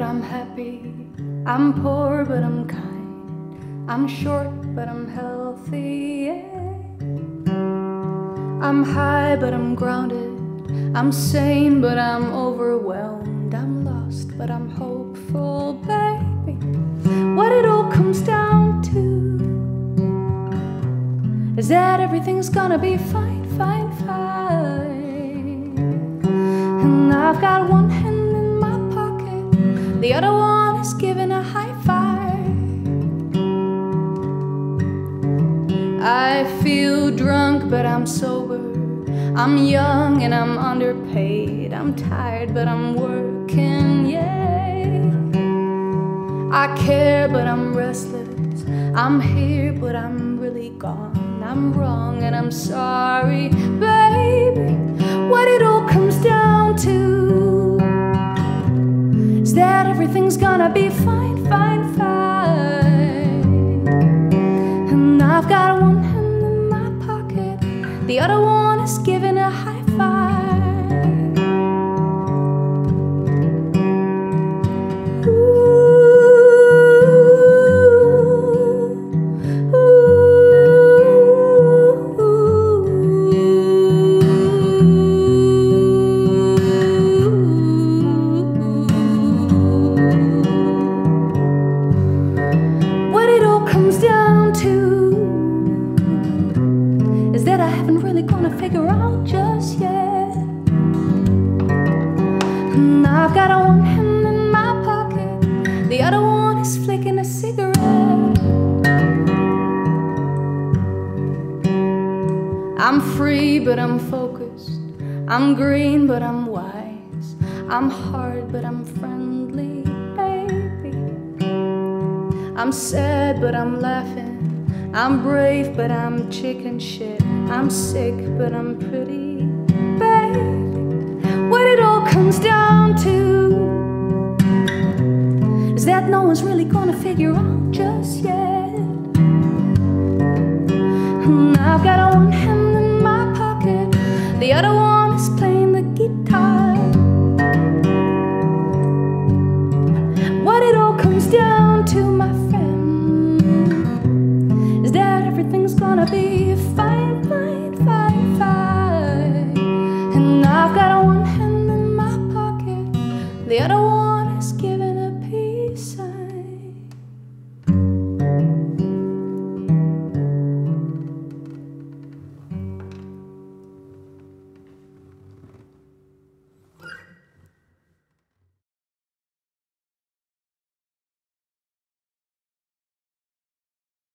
I'm happy, I'm poor but I'm kind, I'm short but I'm healthy, yeah. I'm high but I'm grounded, I'm sane but I'm overwhelmed, I'm lost but I'm hopeful, baby. What it all comes down to is that everything's gonna be fine, fine, fine. And I've got one hand in my pocket, the other one is giving a high five. I feel drunk but I'm sober, I'm young and I'm underpaid, I'm tired but I'm working, yeah. I care but I'm restless, I'm here but I'm really gone, I'm wrong and I'm sorry, baby. What it all comes down to is that everything's gonna be fine, fine, fine. And I've got one hand in my pocket, the other one is giving a high five. That I haven't really gonna figure out just yet. And I've got one hand in my pocket, the other one is flicking a cigarette. I'm free but I'm focused, I'm green but I'm wise, I'm hard but I'm friendly, baby. I'm sad but I'm laughing, I'm brave but I'm chicken shit, I'm sick but I'm pretty, baby. What it all comes down to is that no one's really gonna figure out just yet. And I've got one hand in my pocket, the other one is playing the guitar. What it all comes down to, my friend, is that everything's gonna be